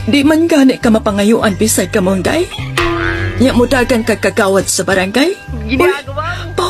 Di man gani ka mapangayuan bisay ka mong day? Nya mudagan ka kagawad sa barangay? Ginagawa mo.